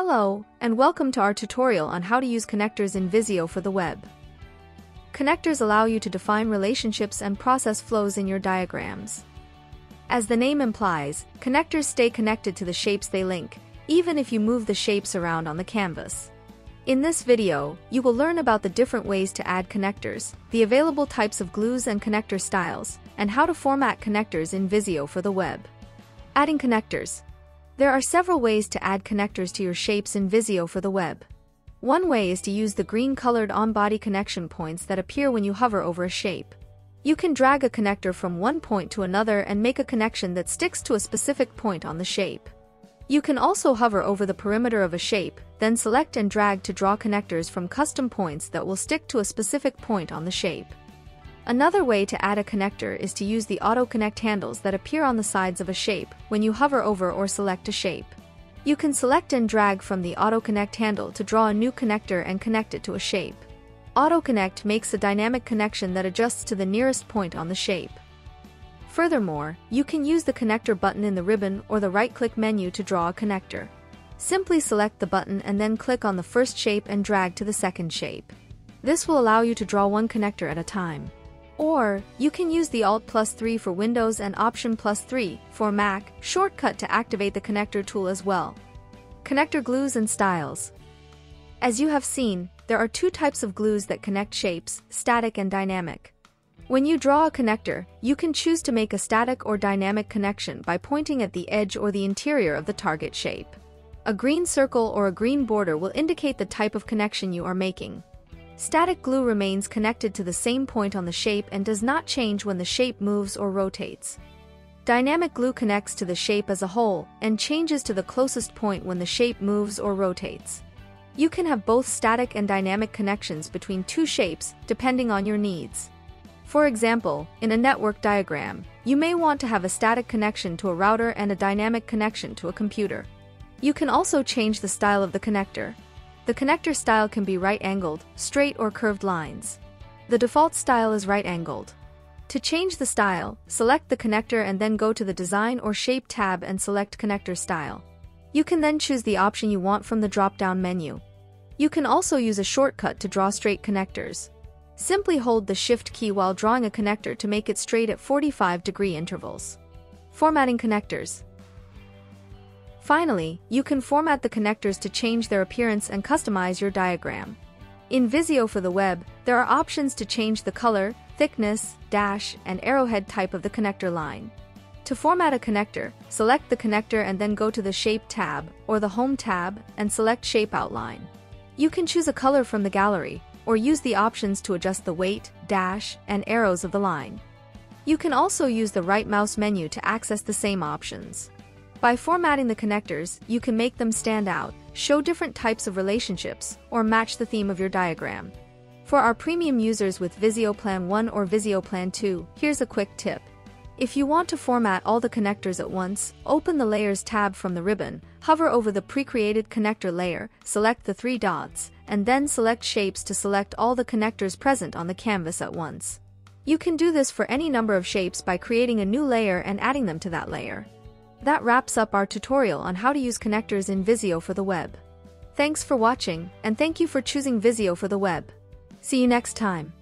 Hello, and welcome to our tutorial on how to use connectors in Visio for the web. Connectors allow you to define relationships and process flows in your diagrams. As the name implies, connectors stay connected to the shapes they link, even if you move the shapes around on the canvas. In this video, you will learn about the different ways to add connectors, the available types of glues and connector styles, and how to format connectors in Visio for the web. Adding connectors. There are several ways to add connectors to your shapes in Visio for the web. One way is to use the green-colored on-body connection points that appear when you hover over a shape. You can drag a connector from one point to another and make a connection that sticks to a specific point on the shape. You can also hover over the perimeter of a shape, then select and drag to draw connectors from custom points that will stick to a specific point on the shape. Another way to add a connector is to use the auto-connect handles that appear on the sides of a shape when you hover over or select a shape. You can select and drag from the auto-connect handle to draw a new connector and connect it to a shape. Auto-connect makes a dynamic connection that adjusts to the nearest point on the shape. Furthermore, you can use the connector button in the ribbon or the right-click menu to draw a connector. Simply select the button and then click on the first shape and drag to the second shape. This will allow you to draw one connector at a time. Or, you can use the Alt+3 for Windows and Option+3 for Mac shortcut to activate the connector tool as well. Connector glues and styles. As you have seen, there are two types of glues that connect shapes, static and dynamic. When you draw a connector, you can choose to make a static or dynamic connection by pointing at the edge or the interior of the target shape. A green circle or a green border will indicate the type of connection you are making. Static glue remains connected to the same point on the shape and does not change when the shape moves or rotates. Dynamic glue connects to the shape as a whole and changes to the closest point when the shape moves or rotates. You can have both static and dynamic connections between two shapes depending on your needs. For example, in a network diagram, you may want to have a static connection to a router and a dynamic connection to a computer. You can also change the style of the connector. The connector style can be right-angled, straight or curved lines. The default style is right-angled. To change the style, select the connector and then go to the Design or Shape tab and select Connector Style. You can then choose the option you want from the drop-down menu. You can also use a shortcut to draw straight connectors. Simply hold the Shift key while drawing a connector to make it straight at 45-degree intervals. Formatting connectors. Finally, you can format the connectors to change their appearance and customize your diagram. In Visio for the web, there are options to change the color, thickness, dash, and arrowhead type of the connector line. To format a connector, select the connector and then go to the Shape tab or the Home tab and select Shape Outline. You can choose a color from the gallery, or use the options to adjust the weight, dash, and arrows of the line. You can also use the right mouse menu to access the same options. By formatting the connectors, you can make them stand out, show different types of relationships, or match the theme of your diagram. For our premium users with Visio Plan 1 or Visio Plan 2, here's a quick tip. If you want to format all the connectors at once, open the Layers tab from the ribbon, hover over the pre-created connector layer, select the three dots, and then select Shapes to select all the connectors present on the canvas at once. You can do this for any number of shapes by creating a new layer and adding them to that layer. That wraps up our tutorial on how to use connectors in Visio for the web. Thanks for watching, and thank you for choosing Visio for the web. See you next time.